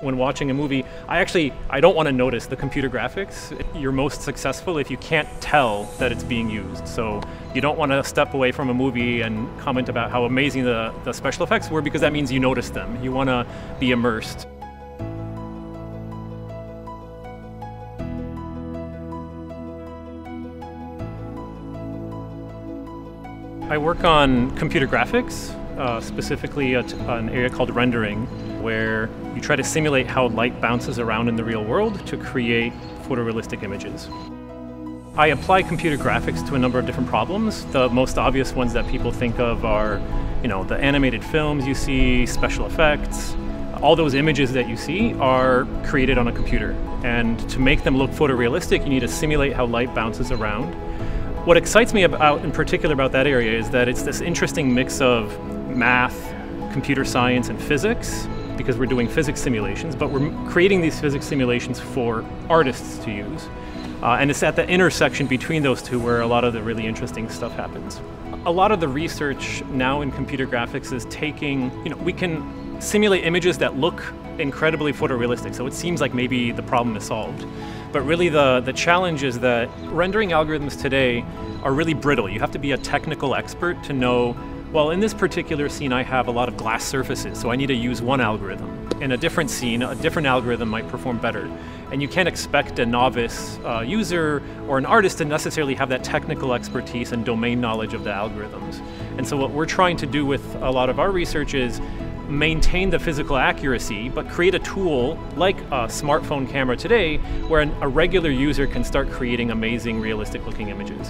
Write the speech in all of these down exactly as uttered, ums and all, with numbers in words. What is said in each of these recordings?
When watching a movie, I actually, I don't want to notice the computer graphics. You're most successful if you can't tell that it's being used. So you don't want to step away from a movie and comment about how amazing the, the special effects were, because that means you notice them. You want to be immersed. I work on computer graphics, uh, specifically at an area called rendering, where you try to simulate how light bounces around in the real world to create photorealistic images. I apply computer graphics to a number of different problems. The most obvious ones that people think of are, you know, the animated films you see, special effects. All those images that you see are created on a computer. And to make them look photorealistic, you need to simulate how light bounces around. What excites me about, in particular about that area, is that it's this interesting mix of math, computer science, and physics, because we're doing physics simulations, but we're creating these physics simulations for artists to use. Uh, and it's at the intersection between those two where a lot of the really interesting stuff happens. A lot of the research now in computer graphics is taking, you know, we can simulate images that look incredibly photorealistic, so it seems like maybe the problem is solved. But really the, the challenge is that rendering algorithms today are really brittle. You have to be a technical expert to know, well, in this particular scene I have a lot of glass surfaces, so I need to use one algorithm. In a different scene, a different algorithm might perform better. And you can't expect a novice uh, user or an artist to necessarily have that technical expertise and domain knowledge of the algorithms. And so what we're trying to do with a lot of our research is maintain the physical accuracy, but create a tool like a smartphone camera today where an, a regular user can start creating amazing, realistic looking images.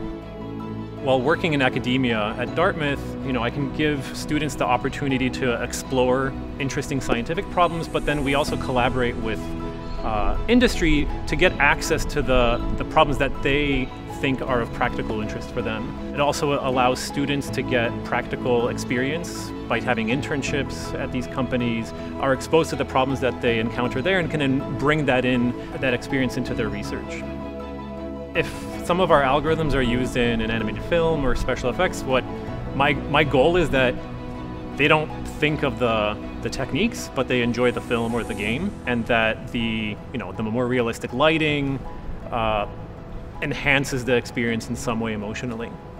While working in academia at Dartmouth, you know, I can give students the opportunity to explore interesting scientific problems, but then we also collaborate with uh, industry to get access to the, the problems that they think are of practical interest for them. It also allows students to get practical experience by having internships at these companies, are exposed to the problems that they encounter there, and can then bring that in, that experience into their research. If some of our algorithms are used in an animated film or special effects, what my, my goal is that they don't think of the, the techniques, but they enjoy the film or the game, and that the, you know, the more realistic lighting uh, enhances the experience in some way emotionally.